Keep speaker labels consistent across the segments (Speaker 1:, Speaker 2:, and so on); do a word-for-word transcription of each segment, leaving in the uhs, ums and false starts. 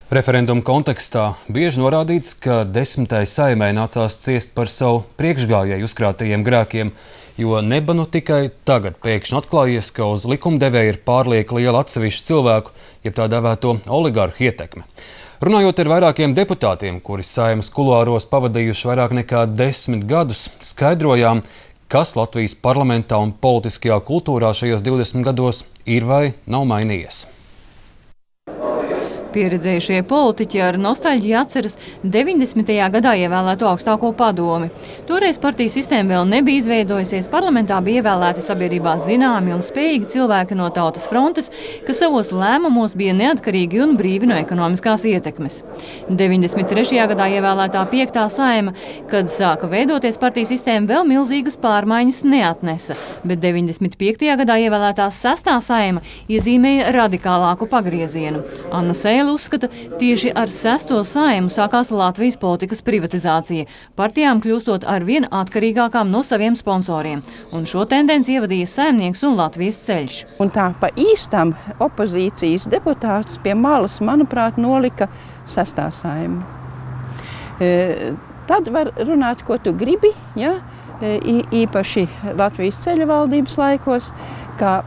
Speaker 1: Referenduma kontekstā bieži norādīts, ka desmitai Saeimai nācās ciest par savu priekšgājēju uzkrātajiem grēkiem, jo neba nu tikai tagad pēkšņi atklājies, ka uz likumdevēja ir pārlieku liela atsevišķu cilvēku, jeb tā dēvēto oligarhu ietekme. Runājot ar vairākiem deputātiem, kuri Saeimas kuluāros pavadījuši vairāk nekā desmit gadus, skaidrojām, kas Latvijas parlamentā un politiskajā kultūrā šajos divdesmit gados ir vai nav mainījies.
Speaker 2: Pieredzējušie politiķi ar nostalģiju atceras deviņdesmitajā gadā ievēlēto augstāko padomi. Toreiz partijas sistēma vēl nebija izveidojusies, parlamentā bija ievēlēti sabiedrībā zināmi un spējīgi cilvēki no Tautas frontes, kas savos lēmumos bija neatkarīgi un brīvi no ekonomiskās ietekmes. deviņdesmit trešajā gadā ievēlētā piektā Saeima, kad sāka veidoties partijas sistēma, vēl milzīgas pārmaiņas neatnesa, bet deviņdesmit piektajā gadā ievēlētā sestā Saeima iezīmēja radikālāku pagriezienu. Anna Sēle uzskata, tieši ar sesto Saeimu sākās Latvijas politikas privatizācija, partijām kļūstot arvien atkarīgākām no saviem sponsoriem. Un šo tendenci ievadīja Saimnieks un Latvijas ceļš.
Speaker 3: Un tā pa īstam opozīcijas deputāts pie malas, manuprāt, nolika sestā Saeimu. E, tad var runāt, ko tu gribi, ja? e, īpaši Latvijas ceļa valdības laikos, ka,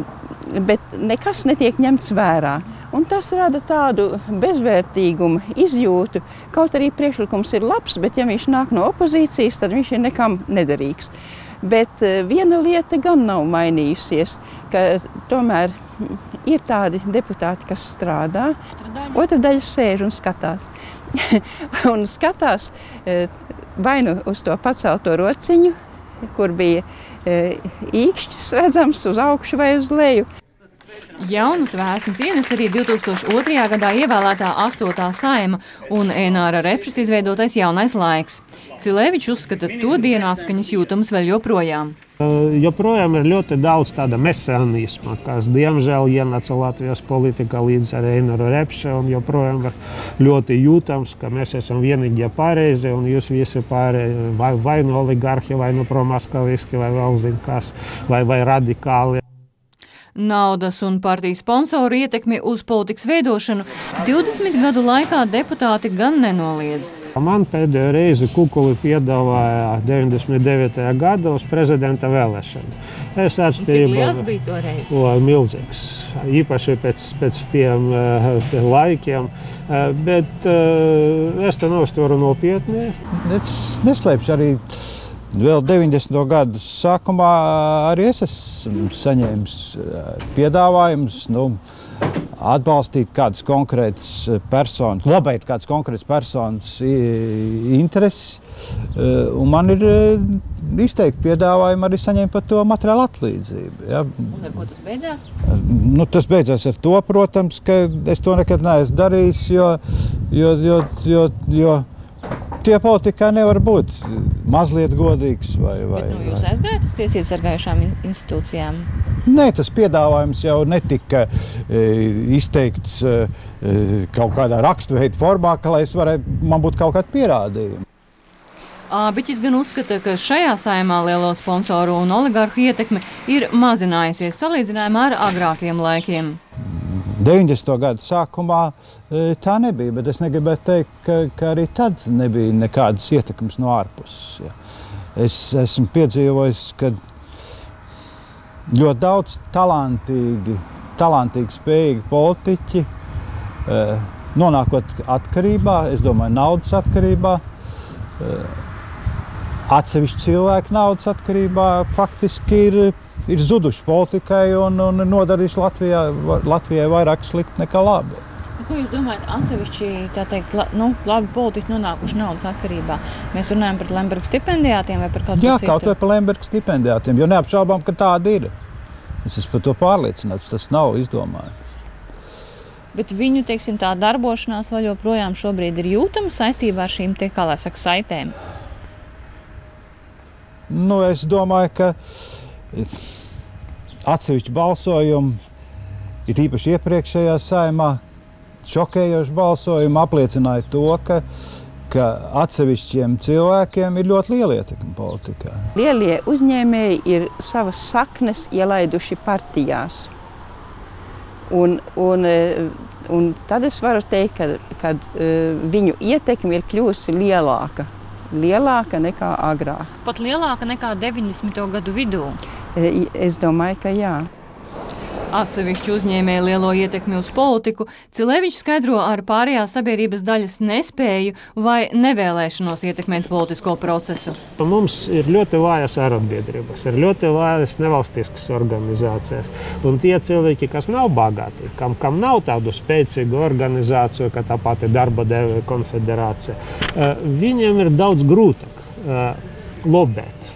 Speaker 3: bet nekas netiek ņemts vērā. Un tas rada tādu bezvērtīgumu izjūtu, kaut arī priekšlikums ir labs, bet ja viņš nāk no opozīcijas, tad viņš ir nekam nederīgs. Bet viena lieta gan nav mainījusies, ka tomēr ir tādi deputāti, kas strādā, otra daļa sēž un skatās. un skatās vai nu uz to pacelto rociņu, kur bija īkšķis redzams uz augšu vai uz leju.
Speaker 2: Jaunas vēsmas ienes arī divtūkstoš otrajā gadā ievēlētā astotā Saeima un Ēnāra Repšas izveidotais jaunais laiks. Cilēvičs uzskata, to dienāskaņas jūtamas vēl joprojām.
Speaker 4: Joprojām ir ļoti daudz tāda mesānisma, kas diemžēl ienāca Latvijas politikā līdz ar Ēnāru Repšu, un joprojām ir ļoti jūtams, ka mēs esam vienīgie pareizi, un jūs visi pārējie vai, vai no oligarhi, vai no promaskaviski, vai vēl zin kas, vai, vai radikāli.
Speaker 2: Naudas un partijas sponsoru ietekmi uz politikas veidošanu divdesmit gadu laikā deputāti gan nenoliedz.
Speaker 4: Man pēdējo reizi Kukuli piedāvāja deviņdesmit devītajā gadā uz prezidenta vēlēšanu. Es atšķirību,
Speaker 2: Cik liels bija toreiz?
Speaker 4: O, milzīgs, īpaši pēc, pēc tiem uh, laikiem, uh, bet uh, es to neuztveru nopietni.
Speaker 5: Es neslēpšu arī. Vēl deviņdesmito gadu sākumā arī es esmu saņēmis piedāvājumus, nu, atbalstīt kādas konkrētas personas, lobēt kādas konkrētas personas intereses. Un man ir izteikti piedāvājumi arī saņemt par to materiālu atlīdzību. Ja.
Speaker 2: Un ar ko tas beidzās?
Speaker 5: Nu, tas beidzās ar to, protams, ka es to nekad neesmu darījis, jo, jo, jo, jo, jo tie politikā nevar būt mazliet godīgs. Vai, vai,
Speaker 2: Bet, nu, jūs aizgājat uz tiesību sargājušām institūcijām?
Speaker 5: Nē, tas piedāvājums jau netika e, izteikts e, kaut kādā rakstveida formā, ka lai es varētu, man būtu kaut kādi pierādījumi.
Speaker 2: Ābiķis gan uzskata, ka šajā Saeimā lielo sponsoru un oligarhu ietekme ir mazinājusies salīdzinājumā ar agrākiem laikiem.
Speaker 5: deviņdesmito gadu sākumā tā nebija, bet es negribētu teikt, ka, ka arī tad nebija nekādas ietekmes no ārpuses. Ja. Es esmu piedzīvojis, ka ļoti daudz talantīgi, talantīgi spējīgi politiķi, nonākot atkarībā, es domāju, naudas atkarībā, atsevišķi cilvēki naudas atkarībā faktiski ir ir zuduši politikai un, un nodarījuši Latvijā, Latvijai vairāk slikti nekā labi.
Speaker 2: Ko jūs domājat, atsevišķi, tā teikt, la, nu, labi politiķi nonākuši naudas atkarībā? Mēs runājam par Lemberga stipendijātiem vai par kaut ko
Speaker 5: Jā,
Speaker 2: citu?
Speaker 5: kaut vai par Lemberga stipendijātiem, jo neapšaubām, ka tāda ir. Es esmu par to pārliecināts, tas nav izdomājums.
Speaker 2: Bet viņu, teiksim, tā darbošanās vēl joprojām šobrīd ir jūtama saistībā ar šīm, te, kā lai saka, saitēm?
Speaker 5: Nu, es domāju, ka atsevišķi balsojumi, ir īpaši iepriekšējā Saeimā, šokējoši balsojumi apliecināja to, ka, ka atsevišķiem cilvēkiem ir ļoti liela ietekme politikā.
Speaker 3: Lielie uzņēmēji ir savas saknes ielaiduši partijās. Un, un, un tad es varu teikt, ka, kad uh, viņu ietekme ir kļuvusi lielāka, lielāka nekā agrāk.
Speaker 2: Pat lielāka nekā deviņdesmito gadu vidū?
Speaker 3: E, es domāju, ka jā.
Speaker 2: Atsevišķi uzņēmēja lielo ietekmi uz politiku, Cilevičs skaidro ar pārējās sabiedrības daļas nespēju vai nevēlēšanos ietekmēt politisko procesu.
Speaker 4: Mums ir ļoti vājas arotbiedrības, ir ļoti vājas nevalstiskas organizācijas. Un tie cilvēki, kas nav bagāti, kam, kam nav tādu spēcīgu organizāciju, kā tā pati darba devēja konfederācija, viņiem ir daudz grūtāk lobēt.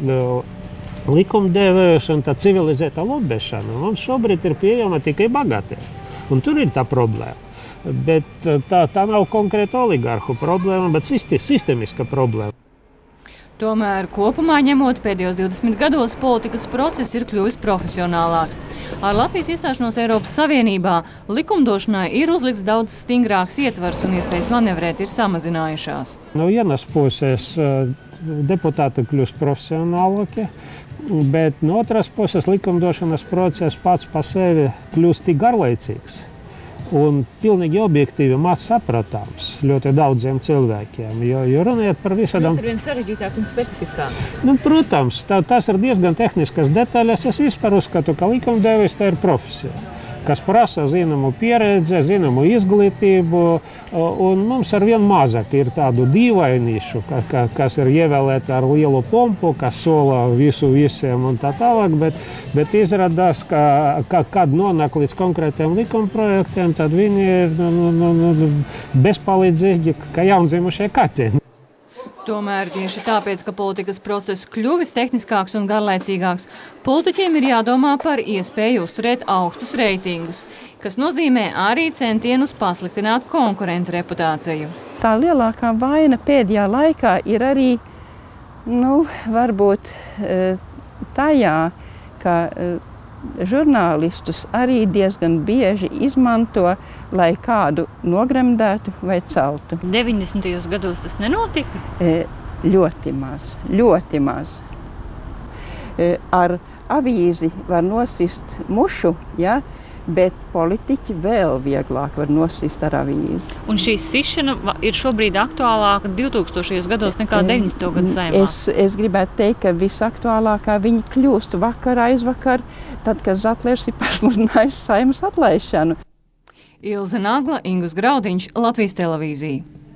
Speaker 4: Likumdevējs un tā civilizēta lobēšana mums šobrīd ir pieejama tikai bagātiem. Un tur ir tā problēma. Bet tā, tā nav konkrēta oligarhu problēma, bet sistemiska problēma.
Speaker 2: Tomēr kopumā ņemot pēdējos divdesmit gados politikas process ir kļuvis profesionālāks. Ar Latvijas iestāšanos Eiropas Savienībā likumdošanai ir uzlikts daudz stingrāks ietvars un iespējas manevrēt ir samazinājušās.
Speaker 4: No vienas puses deputāti kļūst profesionālāki, bet no otras puses likumdošanas process pats pa sevi kļūst tik garlaicīgs un pilnīgi objektīvi maz sapratāms ļoti daudziem cilvēkiem, jo, jo runājot par visādām...
Speaker 2: Tas ir viens sarežģītāks un specifiskāks.
Speaker 4: Nu, protams, tā, tas ir diezgan tehniskas detaļas. Es vispār uzskatu, ka likumdevējs tā ir profesija, kas prasa zināmu pieredzi, zināmu izglītību, un mums arvien mazāk ir tādu dīvainīšu, ka, ka, kas ir ievēlēti ar lielu pompu, kas sola visu visiem un tā tālāk, bet, bet izrādās, ka, ka kad nonāk līdz konkrētiem likumprojektiem, tad viņi ir nu, nu, nu, bezpalīdzīgi, kā jaundzimušie kaķi.
Speaker 2: Tomēr tieši tāpēc, ka politikas process kļuvis tehniskāks un garlaicīgāks, politiķiem ir jādomā par iespēju uzturēt augstus reitingus, kas nozīmē arī centienus pasliktināt konkurentu reputāciju.
Speaker 3: Tā lielākā vaina pēdējā laikā ir arī, nu, varbūt tajā, ka žurnālistus arī diezgan bieži izmanto, lai kādu nogremdētu vai celtu.
Speaker 2: deviņdesmitajos gados tas nenotika?
Speaker 3: E, ļoti maz, ļoti maz. E, ar avīzi var nosist mušu, ja, bet politiķi vēl vieglāk var nosist ar avīzi.
Speaker 2: Un šī sišana ir šobrīd aktuālāka divtūkstošajos gados nekā deviņdesmito gadu saimā?
Speaker 3: Es, es gribētu teikt, ka visaktuālākā viņa kļūst vakar aizvakar, tad, kad Zatlers ir pasludinājis saimas atlaišanu.
Speaker 2: Ilze Nagla, Ingus Graudiņš, Latvijas televīzija.